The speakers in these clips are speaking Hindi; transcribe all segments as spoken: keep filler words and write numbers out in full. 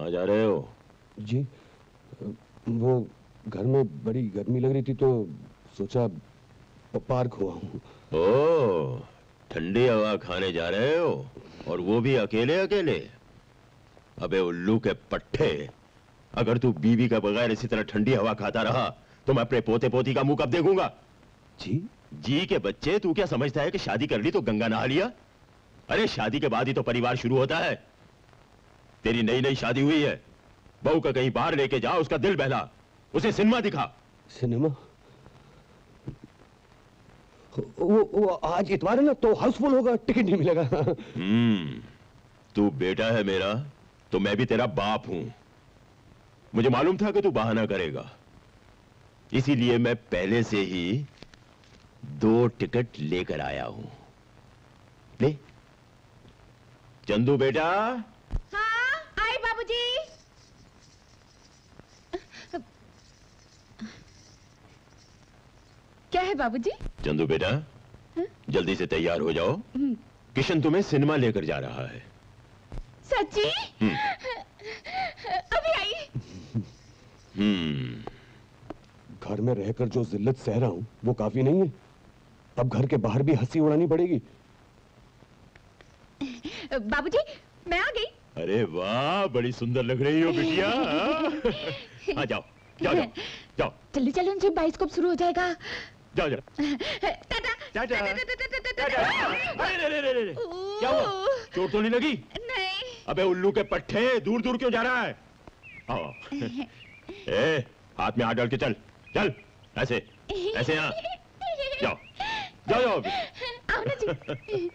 कहाँ जा रहे हो? जी वो घर में बड़ी गर्मी लग रही थी तो सोचा पार्क हुआ हूँ। ओह, ठंडी हवा खाने जा रहे हो और वो भी अकेले अकेले? अबे उल्लू के पट्टे, अगर तू बीवी का बगैर इसी तरह ठंडी हवा खाता रहा तो मैं अपने पोते पोती का मुंह कब देखूंगा? जी जी के बच्चे, तू क्या समझता है कि शादी कर ली तो गंगा नहा लिया? अरे शादी के बाद ही तो परिवार शुरू होता है। तेरी नई नई शादी हुई है, बहू का कहीं बाहर लेके जा, उसका दिल बहला, उसे सिनेमा दिखा। सिनेमा? वो, वो आज इतवार है ना तो हाउसफुल होगा, टिकट नहीं मिलेगा। हम्म, तू बेटा है मेरा तो मैं भी तेरा बाप हूं। मुझे मालूम था कि तू बहाना करेगा, इसीलिए मैं पहले से ही दो टिकट लेकर आया हूं। ले चंदू बेटा। हाँ आए बाबूजी। क्या है बाबूजी? चंदू बेटा, हा? जल्दी से तैयार हो जाओ, किशन तुम्हें सिनेमा लेकर जा रहा है। सच्ची? अभी आई। हम्म, घर में रहकर जो जिल्लत सह रहा हूं वो काफी नहीं है, अब घर के बाहर भी हंसी उड़ानी पड़ेगी। बाबूजी मैं आ गई। अरे वाह, बड़ी सुंदर लग रही हो बिटिया। हाँ जाओ जाओ जाओ जाओ। जल्दी चलो, उनसे बाइस्कोप शुरू हो जाएगा। जाओ जाओ। टाटा टाटा। क्या हुआ, चोट तो नहीं लगी? नहीं। अबे उल्लू के पट्टे, दूर दूर क्यों जा रहा है? आओ। ए, हाथ में हाथ डाल के चल चल, ऐसे ऐसे। यहाँ जाओ जाओ जाओ। आओ ना जी।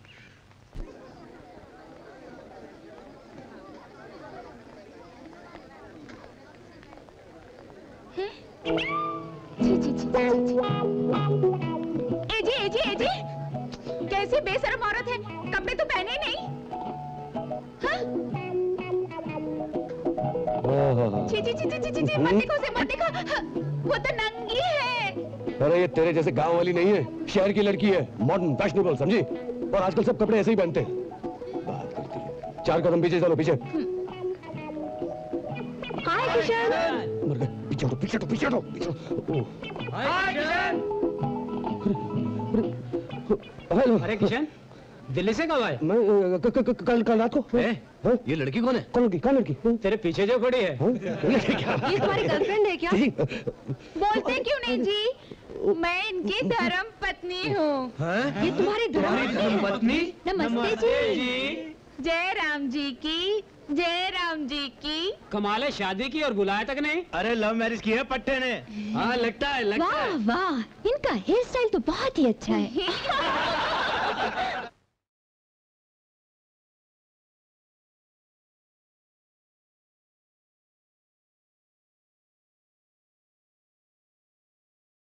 जी जी जी ए जी ए जी ए जी, कैसी बेशरम औरत है, कपड़े तो पहने ही नहीं। हाँ? जी जी जी जी जी जी, मत देखो उसे, मत देखो, वो तो नंगी है। अरे ये तेरे जैसे गांव वाली नहीं है, शहर की लड़की है, मॉडर्न फैशनेबल, समझी? और आजकल सब कपड़े ऐसे ही पहनते हैं। बात करती है। चार कदम पीछे चलो, पीछे। हाय किशन। मर गए, पीछे हटो, पीछे हटो, पीछे हटो, पीछे हटो। हाय किशन। हेलो। अरे किशन, दिल्ली से कब आए? मैं कल कल रात को। ए, ये लड़की कौन है? कौन लड़की? कौन लड़की? तेरे पीछे जो खड़ी है। ये तुम्हारी गर्लफ्रेंड है क्या? बोलते क्यों नहीं जी? मैं इनकी धर्म पत्नी हूँ। ये तुम्हारी धर्म पत्नी? नमस्ते जी। जय राम जी की, जय राम जी की। कमाल है, शादी की और बुलाया तक नहीं। अरे लव मैरिज की है पट्टे ने। हाँ लगता है, लगता है। वाह वाह, इनका हेयर स्टाइल तो बहुत ही अच्छा है।